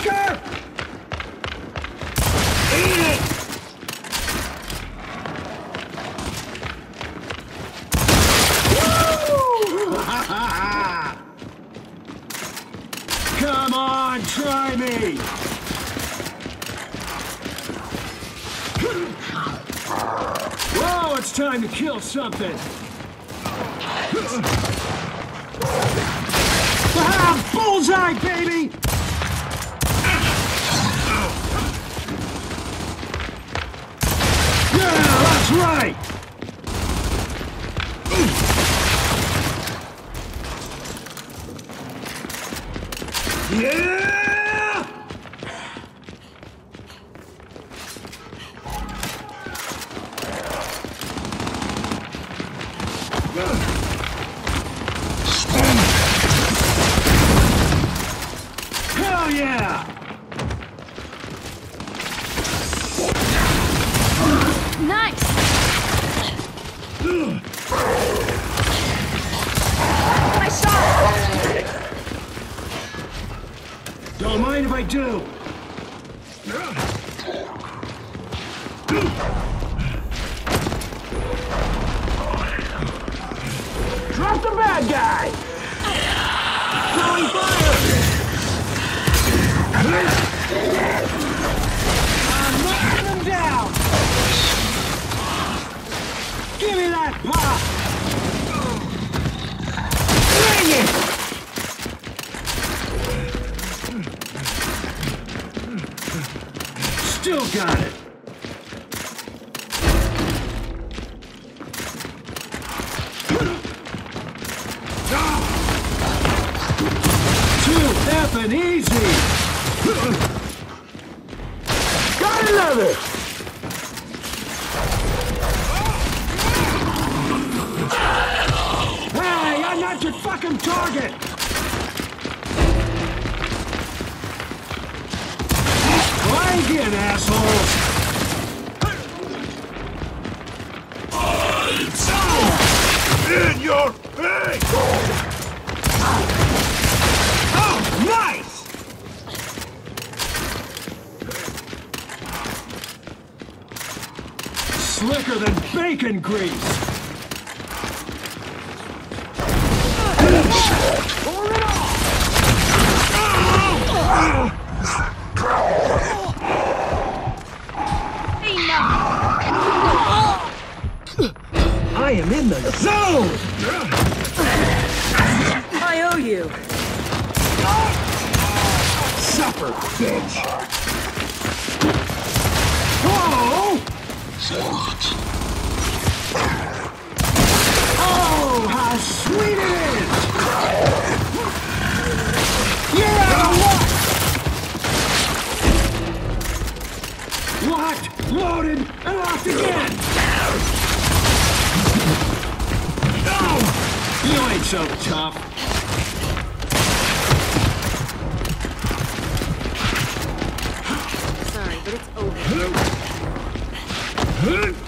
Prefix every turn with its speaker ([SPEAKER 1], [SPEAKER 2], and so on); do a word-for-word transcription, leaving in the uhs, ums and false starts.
[SPEAKER 1] sucker! Eat it! Come on, try me! Whoa, it's time to kill something! Ah, bullseye, baby! Yeah, that's right! Yeah! Hell yeah!
[SPEAKER 2] Nice! My shot!
[SPEAKER 1] Don't mind if I do. Drop the bad guy! Throwing fire! I'm knocking him down! Give me that pop! Bring it! Still got it! Too effing easy! Got another! Hey, I'm not your fucking target! Try again, assholes!
[SPEAKER 3] In your face!
[SPEAKER 1] Oh, nice! Slicker than bacon grease! Pour it off! I am in the zone!
[SPEAKER 2] I owe you.
[SPEAKER 1] Suffer, bitch! Oh! Oh, how sweet it is! You're out of luck! Locked, loaded, and locked again! No! You ain't so tough.
[SPEAKER 2] Sorry, but it's over.